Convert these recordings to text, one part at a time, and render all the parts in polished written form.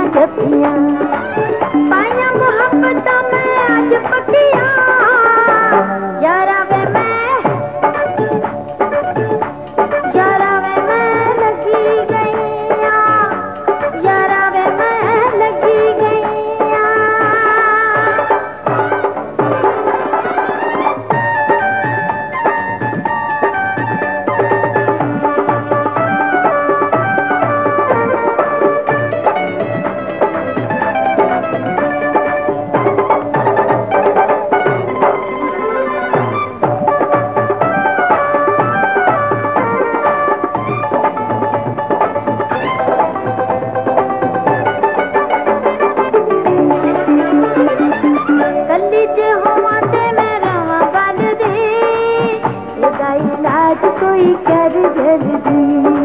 जपियां पाया मोहब्बत में आज पकिया यारा वे मैं लगी गईया यारा वे मैं लगी गईया कोई कर जल्दी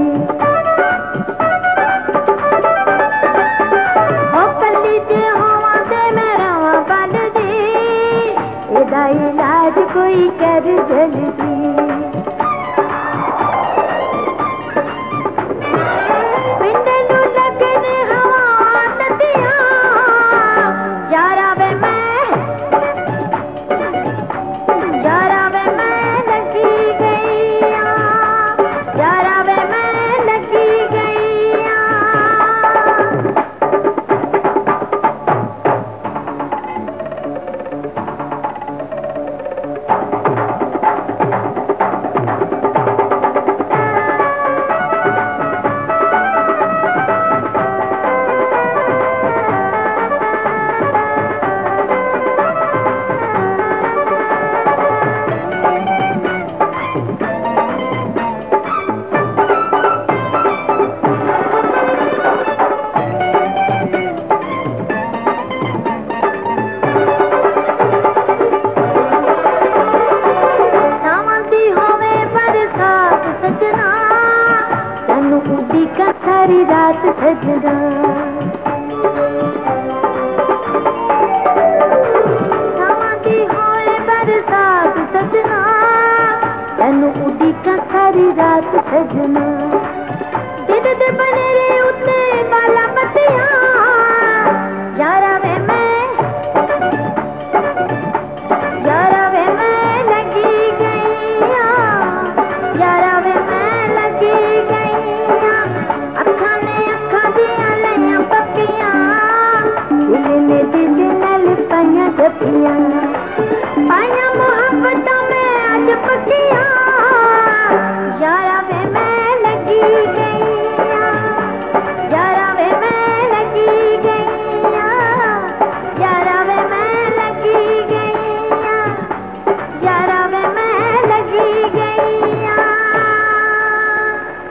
हो कली जे होवा दे मेरा बल दे एदा इलाज कोई कर जल्दी पिंड नू लगने हवा नदियां यारा वे मैं लगी गईया यारा वे मैं लगी गईया का सारी रात सजना समाती होए बरसात सजना तनु उड़ी का सारी रात सजना